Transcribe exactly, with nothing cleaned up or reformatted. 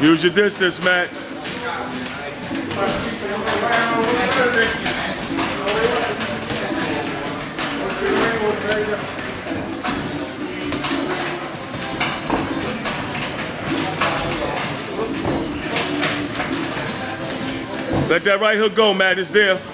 Use your distance, Matt. Let that right hook go, Matt. It's there.